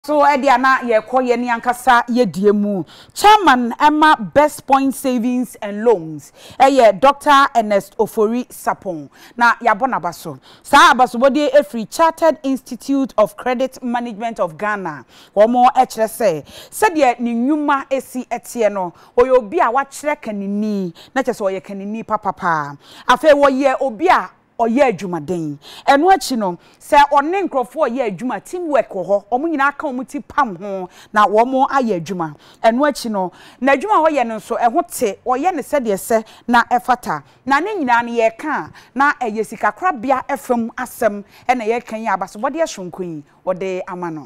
So Ediana ye koye ni ankasa ye diemu. Chairman Emma Best Point Savings and Loans. Eye Dr. Ernest Ofori Sapon. Na yabona baso. Sa abaso body a free Chartered Institute of Credit Management of Ghana. Womo echere se. Said ye ni nyuma esi etie no. Oye obi a wachere kanini. Na chese oye kanini papa. Afe wo ye obi a oye adwumaden eno achi no se one nkrofo oye adwuma teamwork ho omo nyina aka omo ti pam ho na wo mo aye adwuma eno achi no na adwuma ho ye no so eho te oye ne se de se na efata na ne nyina ne ye ka na eye sika krabia efam asem ena ye kan ya abaso bode ehwonkoyi wode amano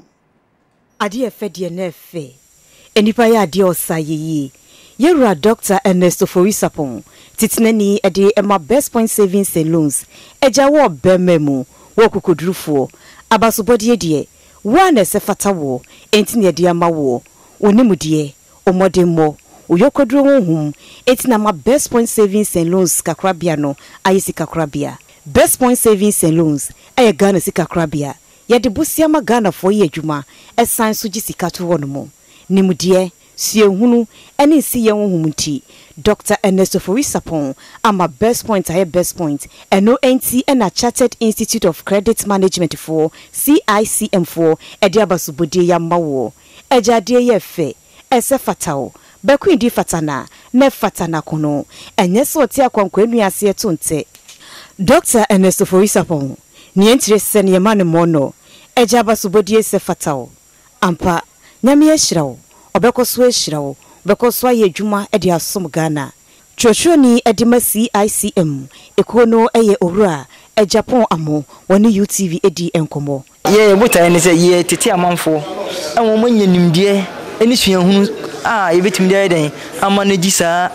ade efede na efe enipa ya ade osayeyi Yera Dr. Ernest Ofori Sapon titinani ede Emma Best Point Savings and Loans eja wo bememu wo kokodrufo abasobode de wa na se fata wo enti ne de ama wo onimude omodemmo uyokodro honhum enti na ma Best Point Savings and Loans kakrabia no ayesi kakrabia Best Point Savings and Loans aya Ghana sikakrabia ye de busiama Ghana fo ye adwuma esan so gisika to wono mo nimude Siehunu eni siye honhumti Dr. Ernest Ofori Sapon ama Best Point aye Best Point eno enti ena Chartered Institute of Credit Management for CICM for edi abasubode ya mawo ejade ye fe ese fatao beku di fatana ne fatana kono enye so ti akwankwanu ase etonte Dr. Ernest Ofori Sapon ni entire sen ye mane mono eja abasubode se fatao ampa nyame ehirawo obekoso ehirawo bekoso aye adwuma ede asom Ghana Chochoni edima CICM ekono eye owura Japan amo woni UTV edi enkomo ye buta ene se ye tete amanfo enwo manya nimdie eni suahunu ye betimde den amanage sa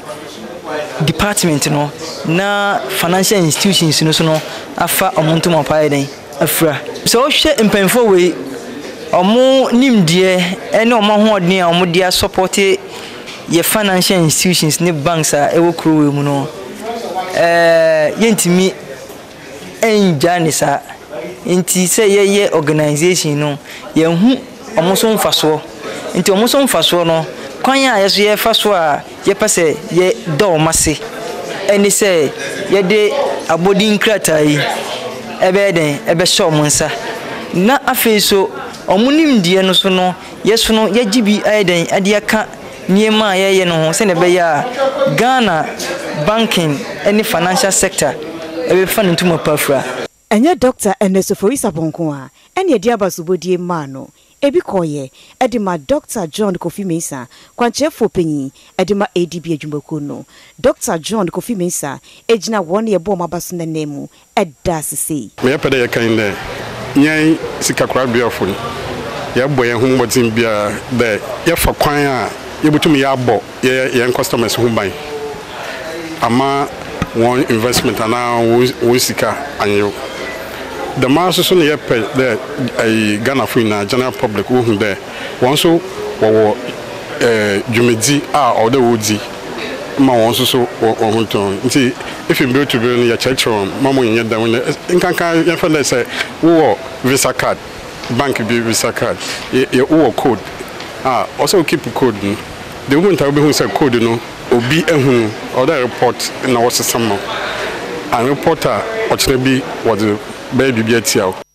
department no na financial institutions no so no afa omuntu mapae den afra so hwe mpanfo we omo nimdie ene omo hoodne a omo dia support ye financial institutions ne banks a ewo kuro mu no yentimi enjanisa enti se ye organization no ye hu omo so mfaso enti omo so mfaso no kwan a yeso ye faso a ye pese ye do mase eni se ye de abodin kratai ebeden ebe show monsa na afeso omunimdie no so no yeso no ye gibi aiden ade aka niema ye no se ne be ya Ghana banking any financial sector ebe fa ntuma pafra enye Dr. Ernest Ofori Sapon ko a ene ade abasobodie ma no ebi koye edima Dr. John Kofi Mensah kwanchefo penyi edima ADB adwumako no Dr. John Kofi Mensah ejina won ye bo mabaso na nemu edda sese me pede ye kan de nyai sikakura biafo ya bo ye hu modin bia de ye fa kwan a ye butumi ya bo ye customers hu ban ama one investment ana wo sika anyo the mass so ne pe the Ghana free na general public who there one so wo dwumedi a o de wodi ma won so ohunton nti if you build to build your church room mamo yen da won nkanka ye fa le say wo visa card bank be visa card ye wo code also keep code the moment I be who say code no obi ehunu or the report na what some and reporter or be what the baby be at